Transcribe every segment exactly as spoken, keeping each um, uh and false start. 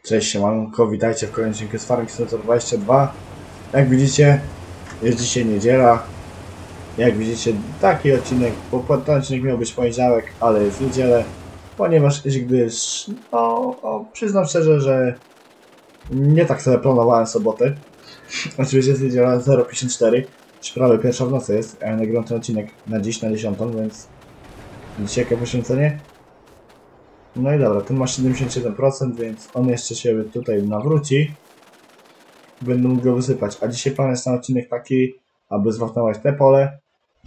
Cześć, siemanko, witajcie w kolejnym odcinku z Farming Simulator dwadzieścia dwa. Jak widzicie, jest dzisiaj niedziela. Jak widzicie, taki odcinek, bo ten odcinek miał być w poniedziałek, ale jest niedzielę, ponieważ gdyż, no, no, przyznam szczerze, że nie tak sobie planowałem sobotę. Oczywiście jest niedziela zero pięćdziesiąt cztery, prawie pierwsza w nocy jest, a ja nagrywam ten odcinek na dziś, na dziesiątą, więc widzicie jakie poświęcenie? No i dobra, ten ma siedemdziesiąt siedem procent, więc on jeszcze się tutaj nawróci. Będę mógł go wysypać. A dzisiaj plan jest na odcinek taki, aby zwapnować te pole.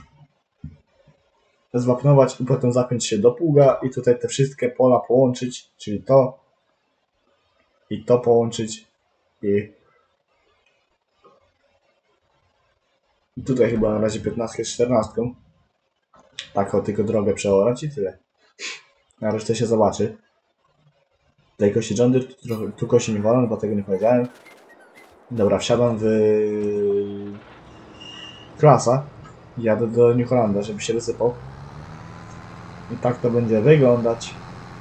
Zwapnować i potem zapiąć się do pługa i tutaj te wszystkie pola połączyć, czyli to i to połączyć i, I tutaj chyba na razie piętnastkę z czternastką. Tak, o tylko drogę przeorać i tyle. Na resztę się zobaczy. Tutaj kosi John Deere, tu, tu kosi nie wolno, bo tego nie powiedziałem. Dobra, wsiadam w klasa. Jadę do New Hollanda, żeby się wysypał. I tak to będzie wyglądać.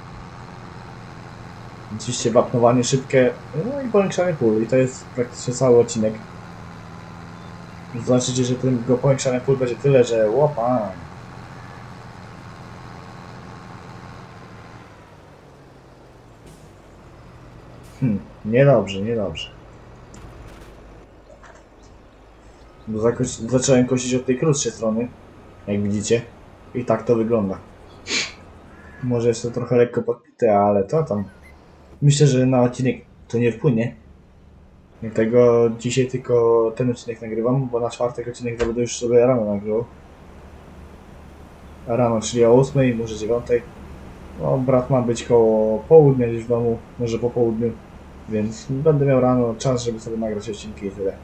Oczywiście wapnowanie szybkie, no i powiększanie pól. I to jest praktycznie cały odcinek. Zobaczycie, że tego powiększania pól będzie tyle, że łopa. Hmm, niedobrze, niedobrze. Bo zacząłem kosić od tej krótszej strony, jak widzicie. I tak to wygląda. Może jest to trochę lekko podpite, ale to tam. Myślę, że na odcinek to nie wpłynie. Dlatego dzisiaj tylko ten odcinek nagrywam, bo na czwartek odcinek będę już sobie rano nagrywał. Rano, czyli o ósmej, może dziewiątej. No, brat ma być koło południa gdzieś w domu, może po południu. Więc będę miał rano czas, żeby sobie nagrać odcinki i tyle.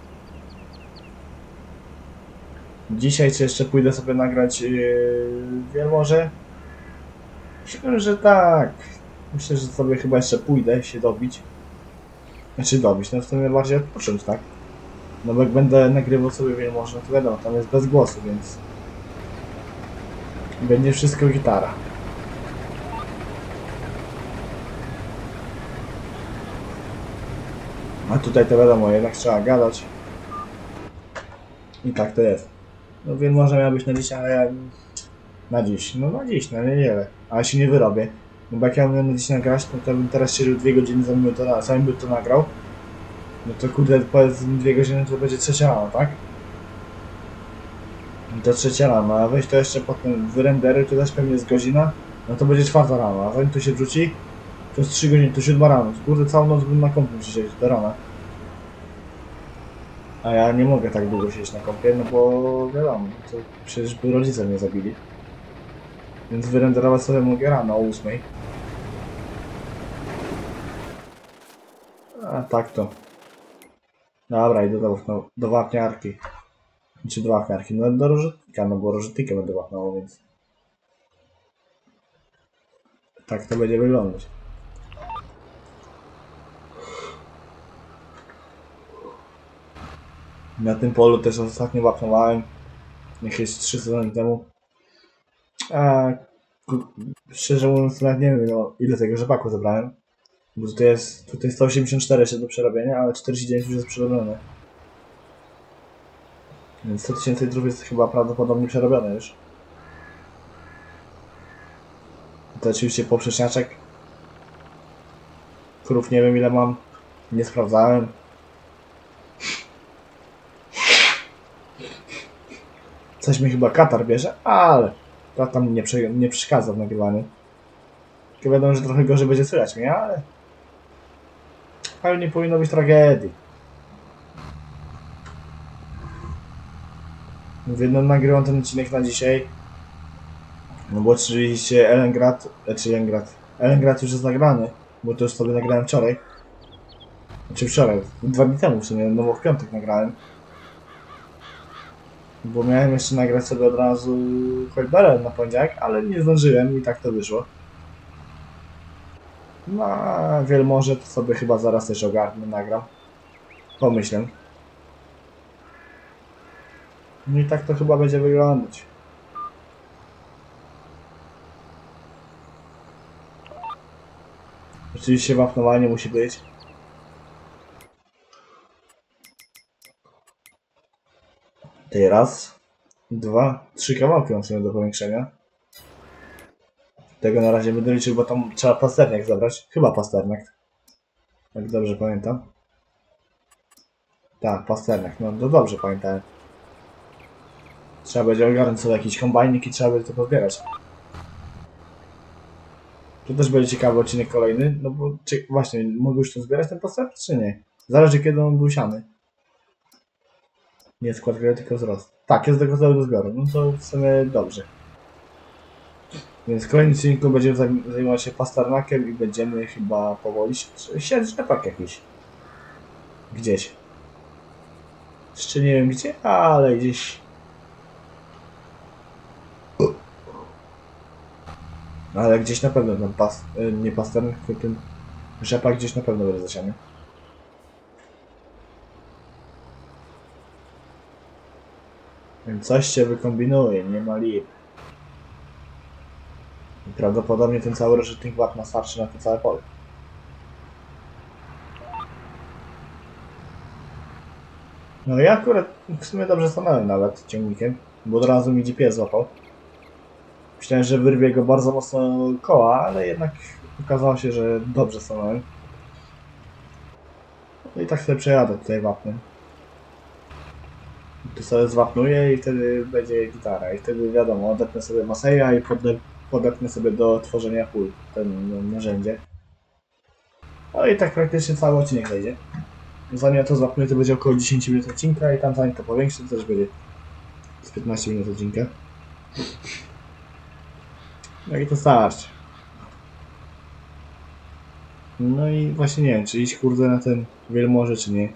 Dzisiaj czy jeszcze pójdę sobie nagrać yy, wielmoże? Myślę, że tak. Myślę, że sobie chyba jeszcze pójdę się dobić. Znaczy dobić, no w sumie bardziej odpocząć, tak? No bo jak będę nagrywał sobie wielmoże, no to wiadomo, tam jest bez głosu, więc będzie wszystko gitara. A tutaj to wiadomo, jednak trzeba gadać. I tak to jest. No wielmoże miał być na dziś, ale ja... Na dziś, no na dziś, na niedzielę. Ale się nie wyrobię. No bo jak ja miałem na dziś nagrać, no to bym teraz siedział dwie godziny, zanim to, zanim by to nagrał. No to kurde, powiedzmy dwie godziny to będzie trzecia rano, tak? No to trzecia rano, a weź to jeszcze potem wyrendery, to też pewnie jest godzina. No to będzie czwarta rano, a zanim to się wrzuci, to jest trzy godziny, to siódma rano. Kurde, całą noc bym na kompie siedzieć do rana. A ja nie mogę tak długo siedzieć na kompie, no bo wiadomo, to przecież by rodzice mnie zabili. Więc wyrenderować sobie mogę rano o ósmej. A tak to. Dobra, idę do, do, do wapniarki. Czy do wapniarki? No do rożytnika, no bo rożytnikę będę wapnął, więc... Tak to będzie wyglądać. Na tym polu też ostatnio wapnowałem. Jakieś trzy sezony temu. A szczerze mówiąc, nawet nie wiem, no, ile tego rzepaku zebrałem. Bo tutaj jest, tutaj sto osiemdziesiąt cztery jeszcze do przerobienia, ale czterdzieści dziewięć już jest przerobione. Więc sto tysięcy litrów jest chyba prawdopodobnie przerobione już. To oczywiście poprzeczniaczek. Krów nie wiem ile mam. Nie sprawdzałem. Coś mi chyba katar bierze, ale to tam nie, prze, nie przeszkadza w nagrywaniu. Tylko wiadomo, że trochę gorzej będzie słychać mnie, ale... Ale nie powinno być tragedii. Mówię, no nagrywam ten odcinek na dzisiaj. No bo oczywiście Elengrad, czy Elengrad, Elengrad już jest nagrany, bo to już sobie nagrałem wczoraj. Znaczy wczoraj, dwa dni temu w sumie, no bo w piątek nagrałem. Bo miałem jeszcze nagrać sobie od razu Hoiberen na poniedziałek, ale nie zdążyłem i tak to wyszło. No a wielmoże to sobie chyba zaraz też ogarnę, nagram. Pomyślę. No i tak to chyba będzie wyglądać. Oczywiście wapnowanie musi być. Tutaj raz, dwa, trzy kawałki mam sobie do powiększenia. Tego na razie będę liczył, bo tam trzeba pasterniak zabrać. Chyba pasterniak. Jak dobrze pamiętam. Tak, pasterniak. No, no dobrze pamiętałem. Trzeba będzie ogarnąć sobie jakiś kombajnik i trzeba będzie to pozbierać. To też będzie ciekawy odcinek kolejny, no bo czy, właśnie, mogę już to zbierać ten pasterniak, czy nie? Zależy kiedy on był siany. Nie skład gry, tylko wzrost. Tak, jest gotowy do zbioru, no to w sumie dobrze. Więc w kolejnym odcinku będziemy zajmować się pasternakiem i będziemy chyba powoli siać rzepak jakiś. Gdzieś. Jeszcze nie wiem gdzie, ale gdzieś. Ale gdzieś na pewno ten pas, nie pasternak, tylko ten rzepak gdzieś na pewno będzie zasiany. Więc coś się wykombinuje, nie ma lip. I prawdopodobnie ten cały rozrzutnik wapna starczy na to całe pole. No ja akurat w sumie dobrze stanąłem nawet ciągnikiem, bo od razu mi G P S złapał. Myślałem, że wyrwie go bardzo mocno koła, ale jednak okazało się, że dobrze stanąłem. No i tak sobie przejadę tutaj wapnem. Tu sobie zwapnuję i wtedy będzie gitara. I wtedy wiadomo, odepnę sobie Maseja i podepnę sobie do tworzenia pól ten narzędzie. No i tak praktycznie cały odcinek zejdzie. Zanim ja to zwapnuję, to będzie około dziesięć minut odcinka i tam zanim to powiększę, to też będzie z piętnaście minut odcinka. No i to starczy. No i właśnie nie wiem, czy iść kurde na ten wielmoże, czy nie.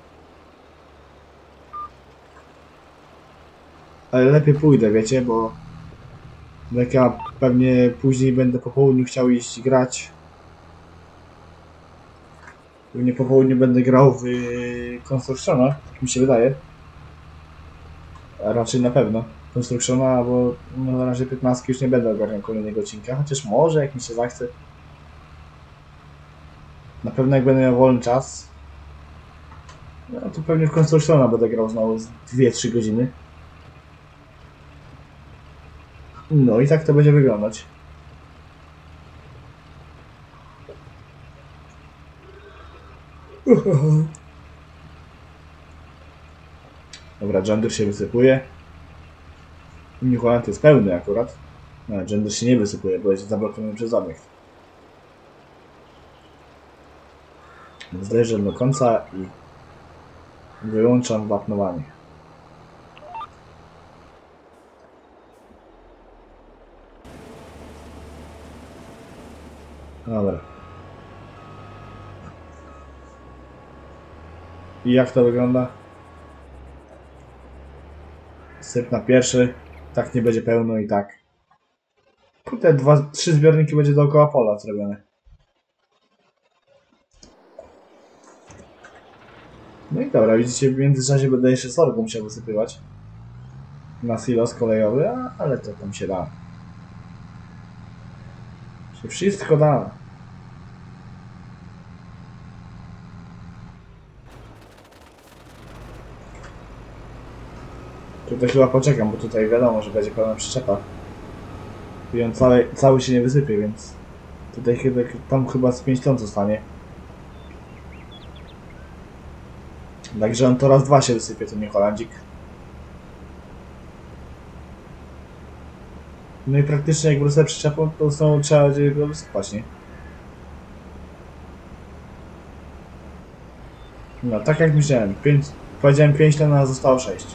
Ale lepiej pójdę, wiecie, bo jak ja pewnie później będę po południu chciał iść grać. Pewnie po południu będę grał w Constructiona, tak mi się wydaje. A raczej na pewno Constructiona, bo no, na razie piętnastki już nie będę ogarniał kolejnego odcinka, chociaż może jak mi się zachce. Na pewno jak będę miał wolny czas, no to pewnie w Constructiona będę grał znowu z dwie trzy godziny. No i tak to będzie wyglądać. Dobra, gender się wysypuje. New Holland jest pełny akurat. No, gender się nie wysypuje, bo jest zablokowany przez obiekt. Zderzę do końca i wyłączam wapnowanie. Dobra. I jak to wygląda? Syp na pierwszy, tak nie będzie pełno i tak. Te dwa, trzy zbiorniki będzie dookoła pola zrobione. No i dobra, widzicie, w międzyczasie będę jeszcze sorgo musiał wysypywać. Na silos kolejowy, ale to tam się da. Się wszystko da. Tutaj chyba poczekam, bo tutaj wiadomo, że będzie pełna przyczepa. I on cały, cały się nie wysypie, więc tutaj chyba, tam chyba z pięć ton zostanie. Także on to raz dwa się wysypie, ten New Hollandzik. No i praktycznie jak wrócę przyczepą, to znowu trzeba będzie go wysypać, nie? No, tak jak myślałem, pięć, powiedziałem pięć ton, a zostało sześć.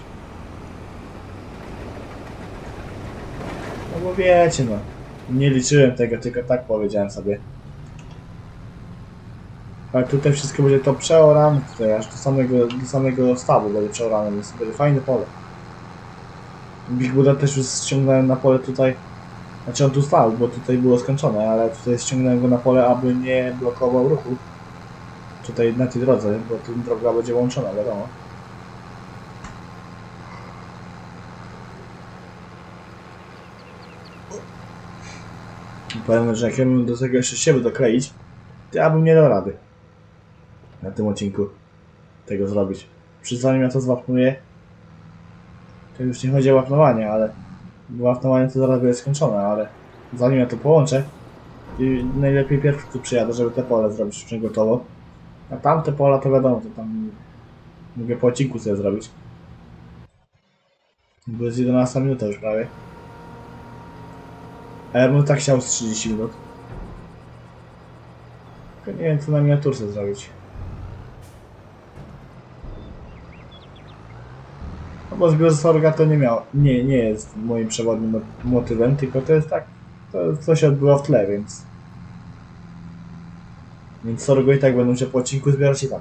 No bo wiecie, no. Nie liczyłem tego, tylko tak powiedziałem sobie. Ale tutaj wszystko będzie to przeorane, tutaj aż do samego, do samego stawu będzie przeorane, więc będzie fajne pole. Big Buddha też już ściągnąłem na pole tutaj. Znaczy on tu stał, bo tutaj było skończone, ale tutaj ściągnąłem go na pole, aby nie blokował ruchu. Tutaj na tej drodze, bo tu droga będzie łączona, wiadomo. Powiem, że jak ja bym do tego jeszcze siebie dokleić, Ja bym nie dał rady na tym odcinku tego zrobić. Przy zanim ja to zwapnuję, to już nie chodzi o wapnowanie, ale wapnowanie to zaraz będzie skończone, ale zanim ja to połączę, i najlepiej pierwszy tu przyjadę, żeby te pole zrobić przygotowo. A tamte pola to wiadomo, to tam mogę po odcinku sobie zrobić. Bo jest jedenasta minuta już prawie. A ja bym tak chciał z trzydzieści minut. Tylko nie wiem co na miniaturce zrobić. No bo zbiór Sorga to nie miał, nie, nie jest moim przewodnim motywem, tylko to jest tak, to co się odbyło w tle, więc... Więc Sorgo i tak będą się po odcinku zbierać i tak.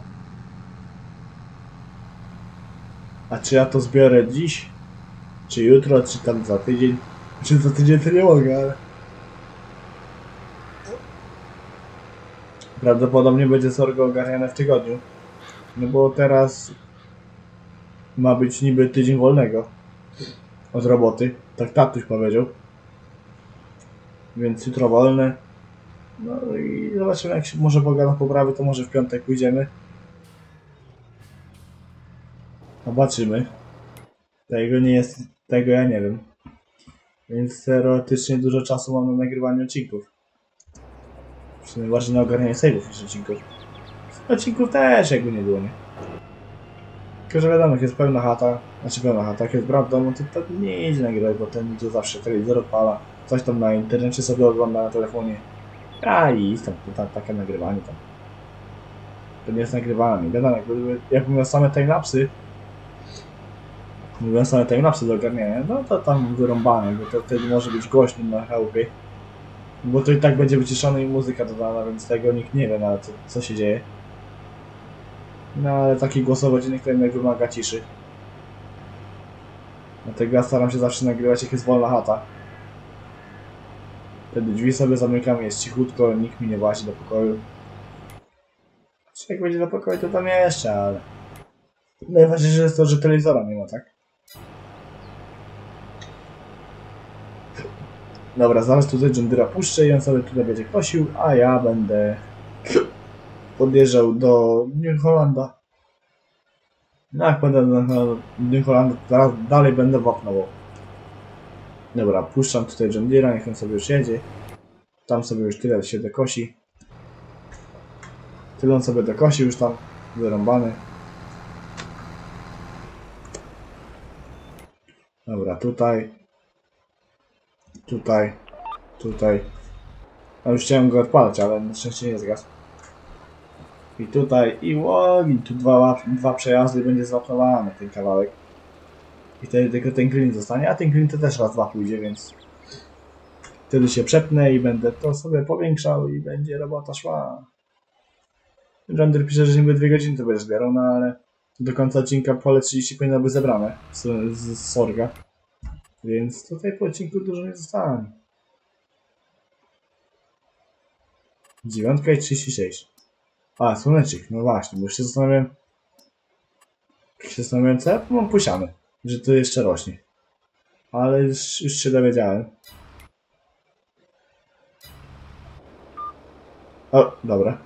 A czy ja to zbiorę dziś? Czy jutro, czy tam za tydzień? Czy za tydzień to nie mogę, ale... Prawdopodobnie będzie Sorgo ogarniane w tygodniu. No bo teraz... Ma być niby tydzień wolnego. Od roboty. Tak tatuś powiedział. Więc jutro wolne. No i zobaczymy jak się może Boga na poprawy, to może w piątek pójdziemy. Zobaczymy. Tego nie jest, tego ja nie wiem. Więc teoretycznie dużo czasu mam na nagrywanie odcinków. W sumie bardziej na ogarnianie save'ów niż odcinków. Odcinków też jakby nie było, nie? Tylko, że wiadomo, jak jest pełna chata, znaczy pełna chata, jak jest brat w domu, to, to nie idzie nagrywać, bo ten to zawsze telewizor odpala, coś tam na internecie sobie ogląda na telefonie. A i tam, to, tam takie nagrywanie tam. To nie jest nagrywanie. Wiadomo, jakby, jakby miał same timelapsy, mówiąc same timelapsy do ogarniania, no to tam wyrąbane, bo to wtedy może być głośno na chałupie. Bo to i tak będzie wyciszone i muzyka dodana, więc tego nikt nie wie nawet co, co się dzieje. No ale taki głosowy odcinek to jednak wymaga ciszy. Dlatego ja staram się zawsze nagrywać jak jest wolna chata. Wtedy drzwi sobie zamykam, jest cichutko, nikt mi nie włazi do pokoju. Czy jak będzie do pokoju to tam jeszcze, ale... Najważniejsze jest to, że telewizora nie ma, tak? Dobra, zaraz tutaj John Deere'a puszczę i on sobie tutaj będzie kosił, a ja będę podjeżdżał do New Hollanda. No jak będę do New Hollanda, zaraz dalej będę wapnował. Dobra, puszczam tutaj John Deere'a, niech on sobie już jedzie. Tam sobie już tyle się dokosi. Tyle on sobie dokosi już tam, wyrąbany. Dobra, tutaj. Tutaj. Tutaj. No już chciałem go odpalać, ale na szczęście nie zgasł. I tutaj, i łogi, tu dwa, dwa przejazdy będzie zwapnowany ten kawałek. I wtedy tylko ten klin zostanie, a ten klin to też raz dwa pójdzie, więc... Wtedy się przepnę i będę to sobie powiększał i będzie robota szła. John Deere pisze, że niby dwie godziny to będzie zbierał, no ale... Do końca odcinka pole trzydzieści powinno być zebrane z, z, z Sorga. Więc tutaj po odcinku dużo nie zostanie. Dziewiątka i trzydzieści sześć. A, słonecznik, no właśnie, bo już się zastanawiam... się zastanawiam, co ja mam posiane, że to jeszcze rośnie. Ale już, już się dowiedziałem. O, dobra.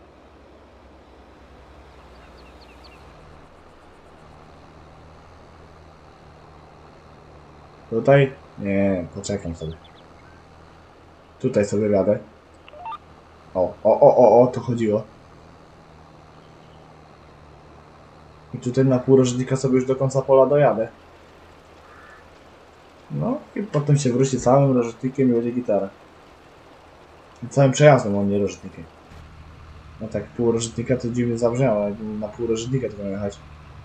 Tutaj? Nie, poczekam sobie. Tutaj sobie jadę. O, o, o, o, o, to chodziło. I tutaj na pół rożnika sobie już do końca pola dojadę. No i potem się wróci całym rożnikiem i będzie gitara. I całym przejazdem, a nie rożnikiem. No tak, pół rożnika to dziwnie zabrzmiało, ale na pół rożnika to miałem jechać.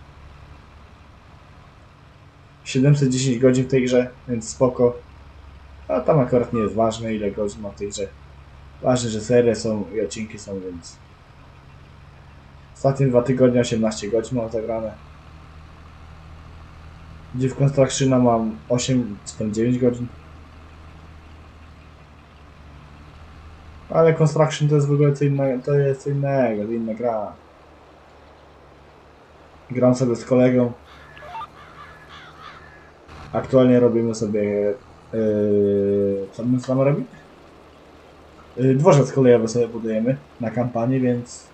siedemset dziesięć godzin w tej grze, więc spoko. A tam akurat nie jest ważne ile godzin ma w tej grze. Ważne, że serie są i odcinki są, więc... Ostatnie dwa tygodnie osiemnaście godzin mam zagrane. Gdzie w Constructiona mam osiem czy dziewięć godzin. Ale Construction to jest w ogóle co innego, to jest co innego, to inna gra. Gram sobie z kolegą. Aktualnie robimy sobie... Yy, co my z nami robimy? Yy, dworzec kolejowy sobie budujemy na kampanii, więc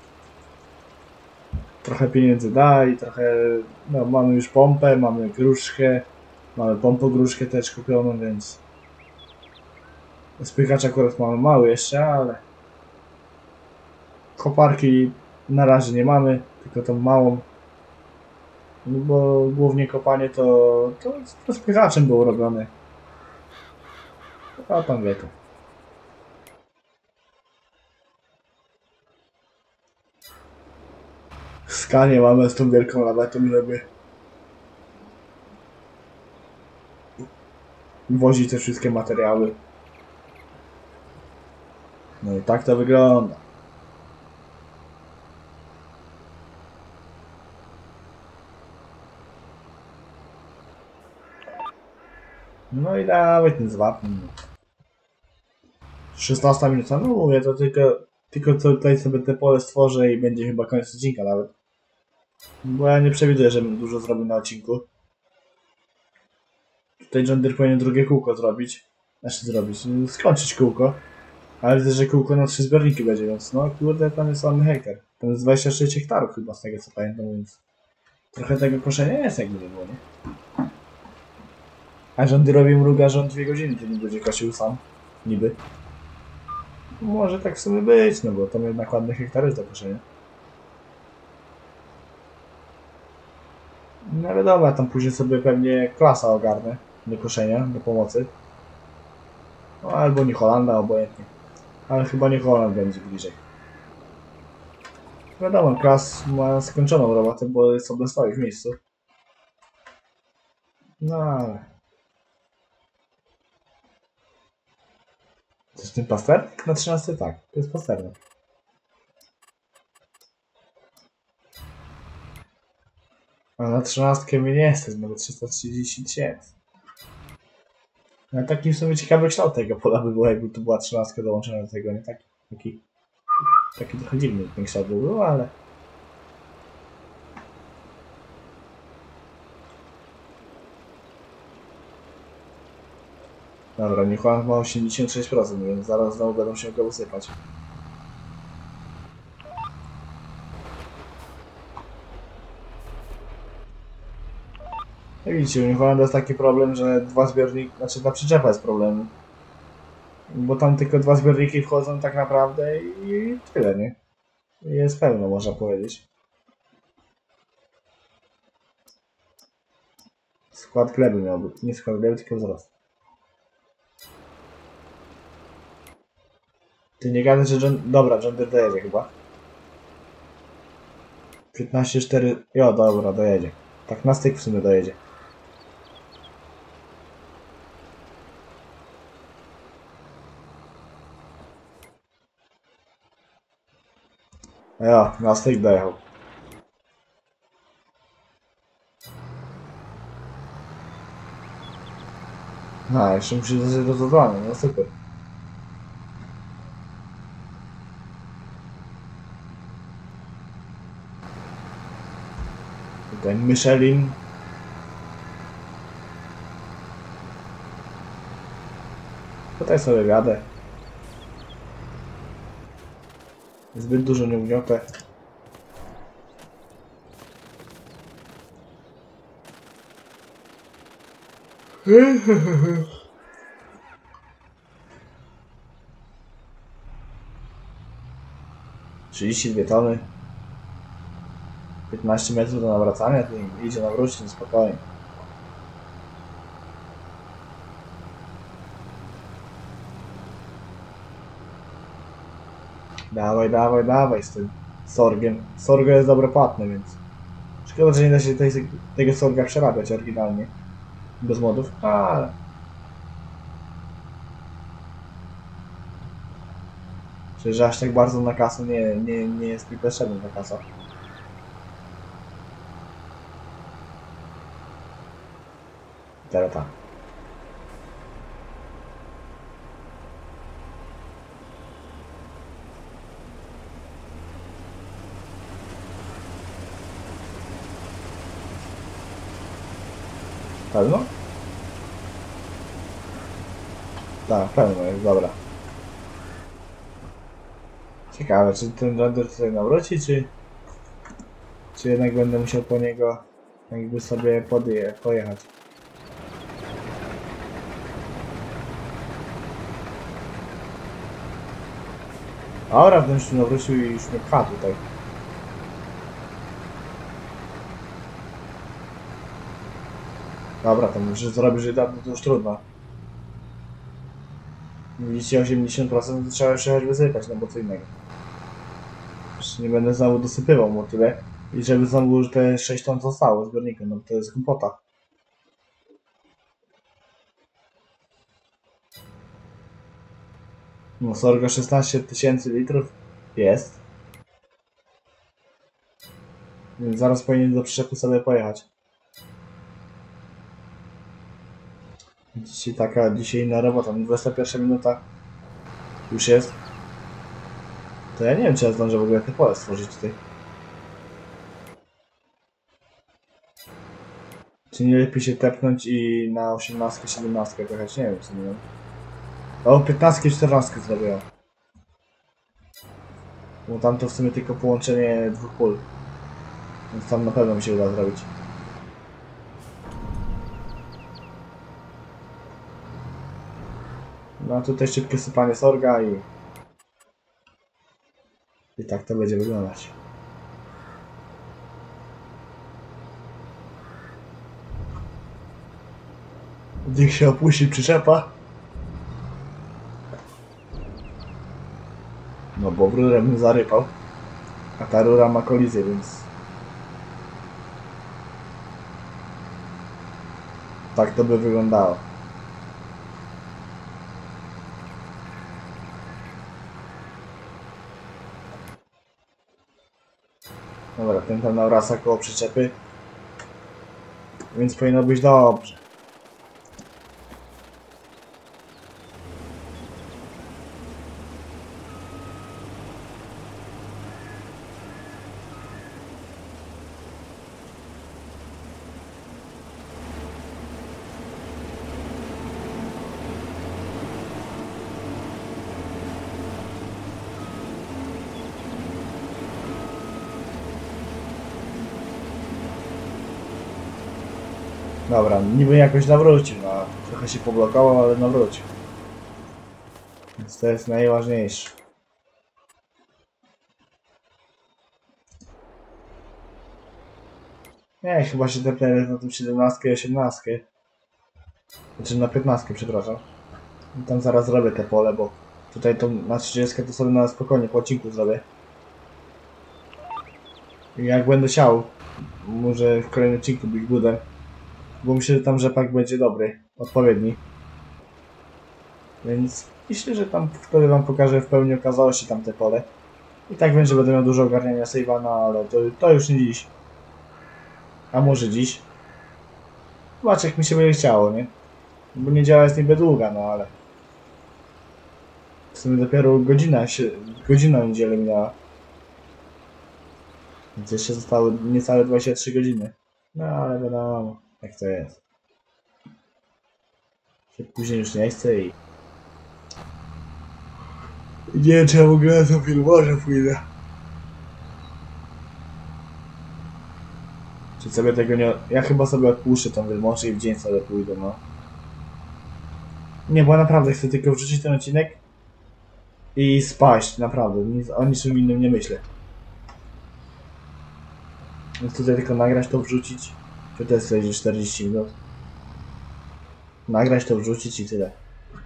trochę pieniędzy da i trochę, no mamy już pompę, mamy gruszkę, mamy pompogruszkę też kupioną, więc spychacz akurat mamy mały jeszcze, ale koparki na razie nie mamy, tylko tą małą, no bo głównie kopanie to, to, to spychaczem było robione, a pan wie to. Skanie mamy z tą wielką lawetą, żeby wozić te wszystkie materiały. No i tak to wygląda. No i dawaj ten zwapn. szesnasta minuta, no mówię, to tylko, tylko tutaj sobie te pole stworzę i będzie chyba koniec odcinka nawet. Bo ja nie przewiduję, żebym dużo zrobił na odcinku. Tutaj John Deere powinien drugie kółko zrobić. Znaczy zrobić, skończyć kółko. Ale widzę, że kółko na trzy zbiorniki będzie, więc no kurde, tam jest ładny hektar. Tam jest dwadzieścia sześć hektarów chyba z tego co pamiętam, więc trochę tego koszenia jest, jakby nie było, nie? A John Deere robi mruga, że on dwie godziny to nie będzie kosił sam. Niby. Może tak w sumie być, no bo tam jednak ładny hektar jest do koszenia. No wiadomo, tam później sobie pewnie klasa ogarnę do koszenia, do pomocy. No, albo New Hollanda, obojętnie. Ale chyba New Holland będzie bliżej. Wiadomo, klas ma skończoną robotę, bo sobie stoi w miejscu. No ale... To jest ten pasternik? Na trzynasty tak, to jest pasternik. A na trzynastkę mnie nie stać, nawet trzysta trzydzieści tysięcy. No taki w sumie ciekawy kształt tego pola by było, jakby to była trzynastka dołączona do tego, nie? Taki, taki, taki trochę dziwny ten kształt by był, ale... Dobra, New Holland ma osiemdziesiąt sześć procent, więc zaraz znowu będą się go usypać. Jak widzicie, u New Hollanda jest taki problem, że dwa zbiorniki, znaczy ta przyczepa jest problemem. Bo tam tylko dwa zbiorniki wchodzą tak naprawdę i tyle, nie? Jest pełno, można powiedzieć. Skład gleby miał być, nie skład gleby, tylko wzrost. Ty nie gadaj, że John... Dobra, John Deere dojedzie chyba. piętnaście cztery... Jo, dobra, dojedzie. Tak na styk w sumie dojedzie. Jo, na styk dojechał. A, jeszcze musi zostać dozwolony, no super. Tutaj Michelin. Tutaj sobie wiadę. Zbyt dużo nie ugniotę. trzydzieści dwie tony. piętnaście metrów do nawracania, to idzie nawrócić na spokojnie. Dawaj, dawaj, dawaj z tym sorgiem. Sorgo jest dobre płatne, więc szkoda, że nie da się tej, tego sorga przerabiać oryginalnie. Bez modów, ale... Przecież aż tak bardzo na kasę nie, nie, nie jest mi potrzebna ta kasa. Teraz tak. Pełno? Tak, pełno jest, dobra. Ciekawe, czy ten render tutaj nawróci, czy... Czy jednak będę musiał po niego jakby sobie podje pojechać. Dobra, w się nawrócił i już mnie pcha tutaj. Dobra, to może zrobić, że dawno to już trudno. Widzicie, osiemdziesiąt procent to trzeba jeszcze choć wysypać, no bo co innego. Już nie będę znowu dosypywał mu tyle. I żeby znowu już te sześć ton zostało zbiornikiem, no bo to jest kompota. No sorgo szesnaście tysięcy litrów jest. Więc zaraz powinien do przyczepu sobie pojechać. Dzisiaj taka dzisiejna robota, dwudziesta pierwsza minuta już jest. To ja nie wiem, czy ja zdążę w ogóle te pole stworzyć tutaj. Czy nie lepiej się tepnąć i na osiemnastkę, siedemnastkę pojechać? Nie wiem, co nie wiem. O, piętnastkę, czternastkę zrobię. Bo tam to w sumie tylko połączenie dwóch pól. Więc tam na pewno mi się uda zrobić. No a tutaj szybkie sypanie sorga i... I tak to będzie wyglądać. Niech się opuści przyczepa. No bo rurę bym zarypał. A ta rura ma kolizję, więc... Tak to by wyglądało. Dobra, ten tam nawraca koło przyczepy. Więc powinno być dobrze. Dobra, niby jakoś nawrócił, no trochę się poblokował, ale nawrócił. Więc to jest najważniejsze. Nie, chyba się tepnę na tym siedemnastkę i osiemnastkę. Znaczy na piętnastkę, przepraszam. I tam zaraz zrobię te pole, bo tutaj to na trzydziestkę to sobie na spokojnie po odcinku zrobię. I jak będę siał, może w kolejnym odcinku Big Budem. Bo myślę, że tam rzepak będzie dobry, odpowiedni. Więc myślę, że tam wtedy wam pokażę w pełni okazałości tamte pole. I tak wiem, że będę miał dużo ogarniania save'a, no ale to, to już nie dziś. A może dziś? Zobacz, jak mi się będzie chciało, nie? Bo niedziela jest niby długa, no ale... W sumie dopiero godzina się... godzina niedzielę minęła. Więc jeszcze zostały niecałe dwadzieścia trzy godziny. No ale wiadomo, jak to jest. Się później już nie chce i... Nie wiem, czy ja w ogóle na to film może pójdę. Czy sobie tego nie... Ja chyba sobie odpuszczę tą wielmożę i w dzień sobie pójdę, no. Nie, bo naprawdę chcę tylko wrzucić ten odcinek i spaść, naprawdę. Nic, o niczym innym nie myślę. Więc tutaj tylko nagrać to, wrzucić. Czy to jest czterdzieści minut? Nagrać to, wrzucić i tyle.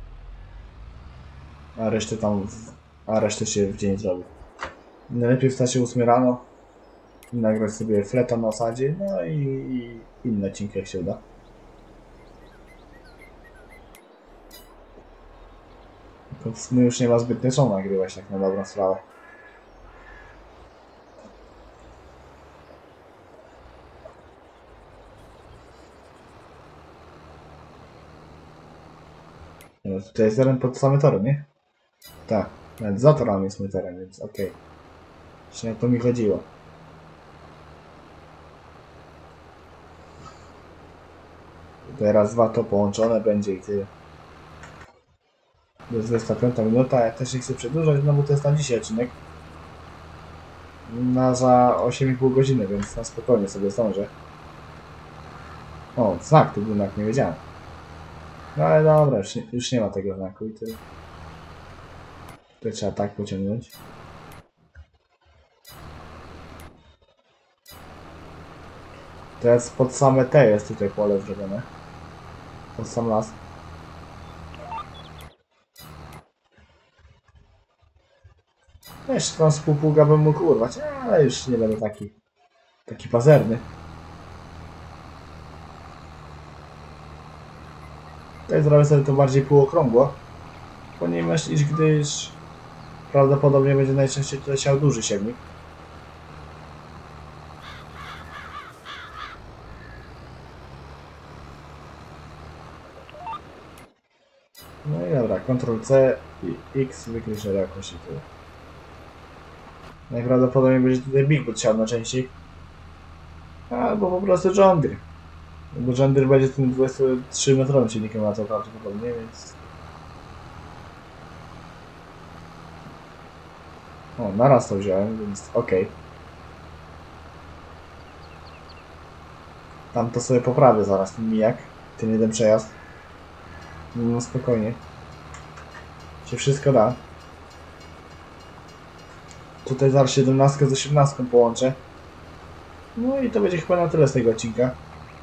A resztę tam... A resztę się w dzień zrobi. Najlepiej wstać się ósmej rano. I nagrać sobie fleta na osadzie, no i, i inne odcinki jak się uda. To w sumie już nie ma zbytnio co nagrywać tak na dobrą sprawę. No, tutaj jest teren pod same tory, nie? Tak, nawet za torami jest mój teren, więc okej. Okay. Jeszcze jak to mi chodziło. Teraz dwa to połączone będzie i tyle. To jest dwudziesta piąta minuta, ja też nie chcę przedłużać, no bo to jest na dzisiaj odcinek. na za osiem i pół godziny, więc na spokojnie sobie zdążę. O, znak, tu był znak, nie wiedziałem. No ale dobra, już nie, już nie ma tego znaku i tyle. To trzeba tak pociągnąć. Teraz pod same te jest tutaj pole zrobione. Pod sam las. No jeszcze tam z półpługa bym mógł urwać, ale już nie będę taki, taki pazerny. Tutaj zrobię sobie to bardziej półokrągło, ponieważ iż gdyż prawdopodobnie będzie najczęściej tutaj siał duży siewnik. No i dobra, kontrol C i X wykryć szerokość i tyle. Najprawdopodobniej będzie tutaj Bigfoot siał najczęściej. Albo po prostu John Deere. Bo John Deere będzie tym dwudziestotrzymetrowym silnikiem na to prawdopodobnie, więc... O, naraz to wziąłem, więc okej. Okay. Tam to sobie poprawię zaraz, ten mijak, ten jeden przejazd. No spokojnie. Się wszystko da. Tutaj zaraz siedemnastkę z osiemnastką połączę. No i to będzie chyba na tyle z tego odcinka.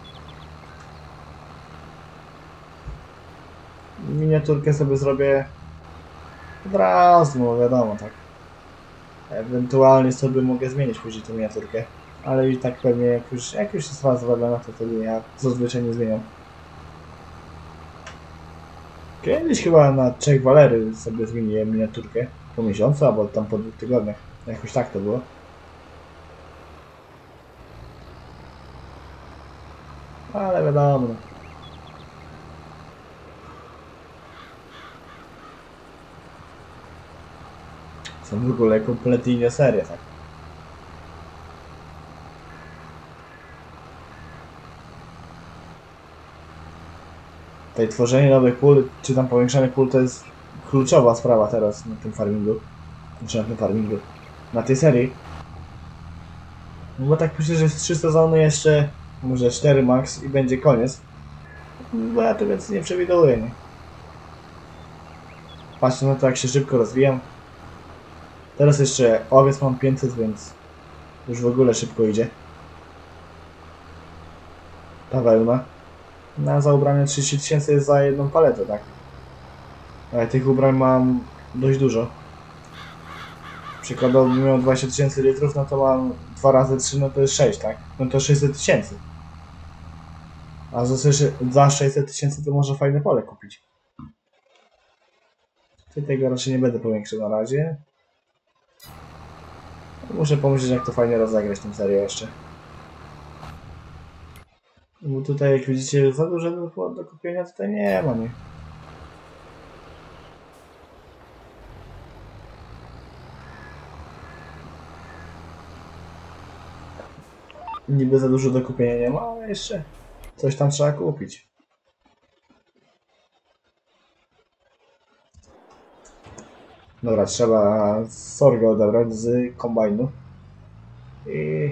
Miniaturkę sobie zrobię od razu, no wiadomo, tak. Ewentualnie sobie mogę zmienić później tę miniaturkę. Ale i tak pewnie jak już, jak już jest raz zrobiona, to wtedy ja zazwyczaj nie zmieniam. Kiedyś chyba na Czech Walery sobie zmieniłem miniaturkę. Po miesiącu, albo tam po dwóch tygodniach. Jakoś tak to było. Ale wiadomo. Są w ogóle kompletnie inne serie, tak. Tutaj tworzenie nowych pól, czy tam powiększanie pól to jest kluczowa sprawa teraz na tym farmingu. Znaczy na tym farmingu. Na tej serii. No bo tak myślę, że jest trzy sezony jeszcze, może cztery max i będzie koniec. Bo ja to więcej nie przewiduję, nie? Patrzcie na to, jak się szybko rozwijam. Teraz jeszcze owiec mam pięćset, więc już w ogóle szybko idzie. Ta wełna. Na za ubranie trzydzieści tysięcy jest za jedną paletę, tak? Ale tych ubrań mam dość dużo. Przykładowo bym miał dwadzieścia tysięcy litrów, no to mam dwa razy trzy, no to jest sześć, tak? No to sześćset tysięcy. A za sześćset tysięcy to może fajne pole kupić. Tego raczej nie będę powiększył na razie. Muszę pomyśleć, jak to fajnie rozegrać tę serię jeszcze. Bo tutaj, jak widzicie, za dużo do, do kupienia tutaj nie ma, nie? Niby za dużo do kupienia nie ma, ale jeszcze coś tam trzeba kupić. Dobra, trzeba sorgo odebrać z kombajnu. I...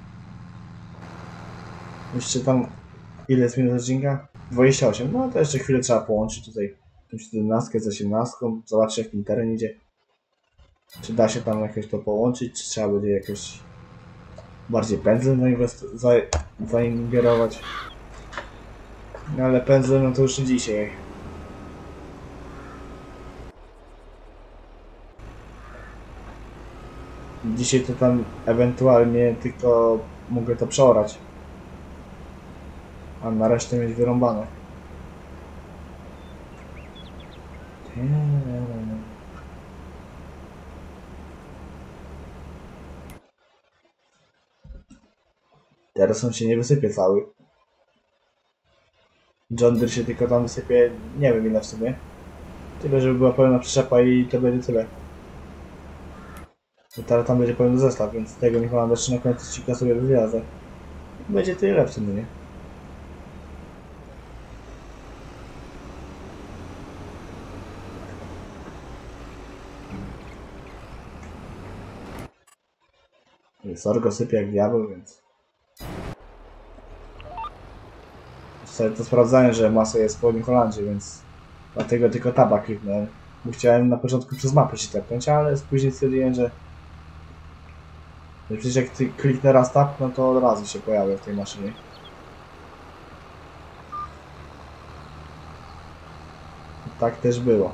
Jeszcze tam... Ile jest minut odcinka? dwadzieścia osiem. No to jeszcze chwilę trzeba połączyć tutaj tą siedemnastkę z osiemnastką. Zobaczyć, jak ten teren idzie. Czy da się tam jakoś to połączyć, czy trzeba będzie jakoś bardziej pędzlem za zaingerować. No ale pędzlem no to już nie dzisiaj. Dzisiaj to tam ewentualnie tylko mogę to przeorać. A na resztę mieć wyrąbane. Teraz on się nie wysypie cały. John Deere się tylko tam wysypie, nie wiem ile w sumie. Tyle, żeby była pełna przyczepa i to będzie tyle. I teraz tam będzie pełny zestaw, więc tego niech mam jeszcze na końcu odcinka sobie wywiozę. Będzie tyle w sumie, nie? Sorgo sypie jak diabeł, więc... Sobie to sprawdzałem, że masa jest w Południu Holandii, więc... Dlatego tylko tabak kliknąłem. Bo chciałem na początku przez mapę się tepnąć, ale później stwierdziłem, że... że przecież jak ty kliknę raz tap, no to od razu się pojawia w tej maszynie. I tak też było.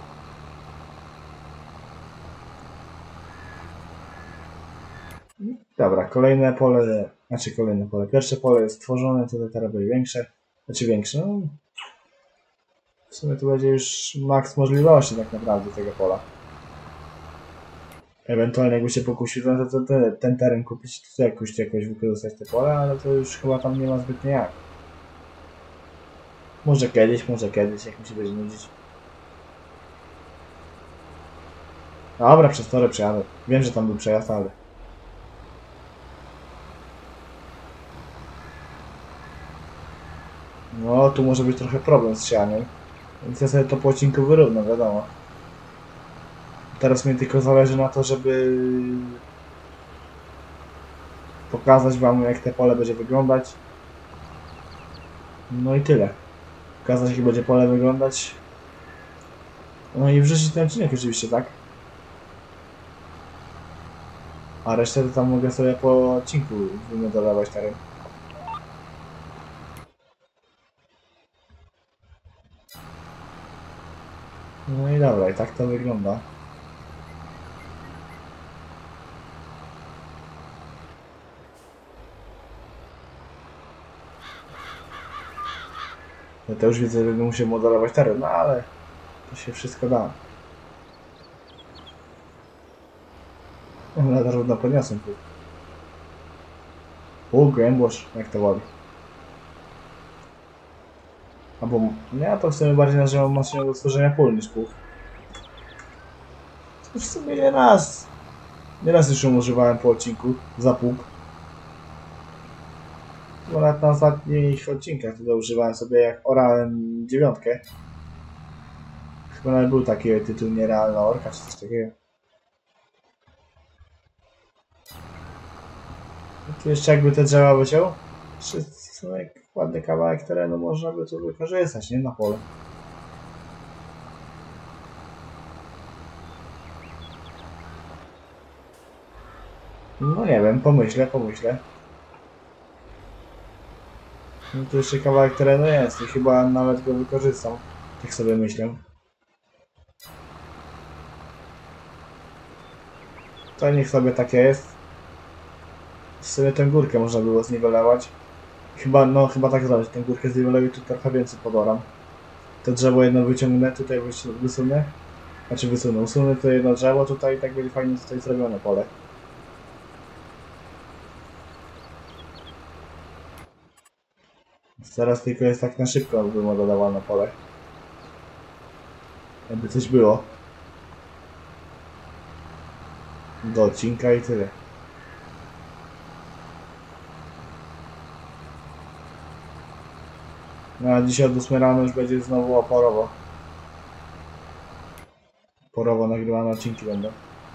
Dobra, kolejne pole, znaczy kolejne pole. Pierwsze pole jest stworzone, tutaj teraz będzie większe. Znaczy większe, no. W sumie tu będzie już maks możliwości tak naprawdę tego pola. Ewentualnie jakby się pokusił, to, to, to ten teren kupić, to jakoś, jakoś wykorzystać te pole, ale to już chyba tam nie ma zbytnio jak. Może kiedyś, może kiedyś, jak mi się będzie nudzić. Dobra, przez tory przejadę. Wiem, że tam był przejazd, ale... No, tu może być trochę problem z sianiem. Więc ja sobie to po odcinku wyrównam, wiadomo. Teraz mi tylko zależy na to, żeby... pokazać wam, jak te pole będzie wyglądać. No i tyle. Pokazać, jak będzie pole wyglądać. No i wrzucić ten odcinek oczywiście, tak? A resztę to tam mogę sobie po odcinku wymodelować teren. No i dobra, i tak to wygląda. Ja to już widzę, że będę musiał modelować teren, no ale to się wszystko da. No trudno podniosłem tu. Pół głębosz, jak to woli. Albo ja to w sumie bardziej nazywam maszynę do tworzenia pól niż pług. W sumie nie raz. Nie raz już ją używałem po odcinku za pług. Bo nawet na ostatnich odcinkach tutaj używałem sobie, jak orałem dziewiątkę. Chyba nawet był taki tytuł Nierealna Orka czy coś takiego. Tu jeszcze jakby te drzewa wyciął, są jak ładny kawałek terenu można by tu wykorzystać, nie? Na pole. No nie wiem, pomyślę, pomyślę. No tu jeszcze kawałek terenu jest i chyba nawet go wykorzystam. Tak sobie myślę. To niech sobie takie jest. W sumie tę górkę można było zniwelować. Chyba, no chyba tak zrobić, tę górkę zniweluję, tu trochę więcej podoram. To drzewo jedno wyciągnę, tutaj wysunę. Znaczy wysunę, usunę to jedno drzewo, tutaj tak będzie fajnie tutaj zrobione pole. Teraz tylko jest tak na szybko wymodelowane pole. Jakby coś było. Do odcinka i tyle. No a dzisiaj od ósmej rano już będzie znowu oporowo. Porowo nagrywane odcinki będą.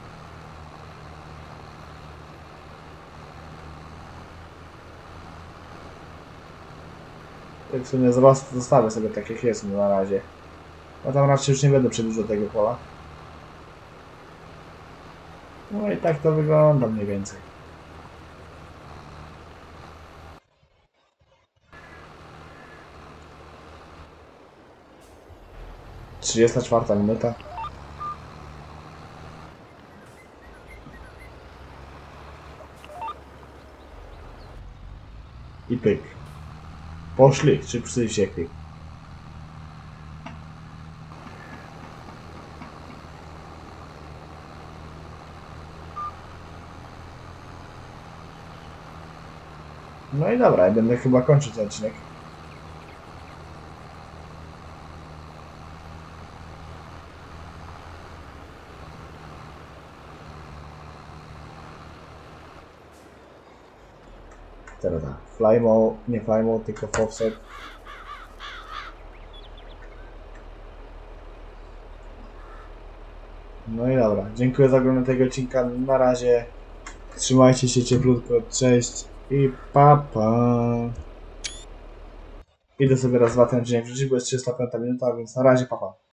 Tak w sumie zostawię sobie tak jak jest na razie. A tam raczej już nie będę przedłużał tego pola. No i tak to wygląda mniej więcej. trzydziesta czwarta minuta. I pyk. Poszli, czy psy wsiekli. No i dobra, ja będę chyba kończyć ten odcinek. Teraz tak, fly mode, nie fly mode, tylko offset. No i dobra, dziękuję za oglądanie tego odcinka, na razie. Trzymajcie się cieplutko, cześć i pa pa. Idę sobie raz dwa ten dzień wrzucić, bo jest trzysta piąta minuta, więc na razie pa pa.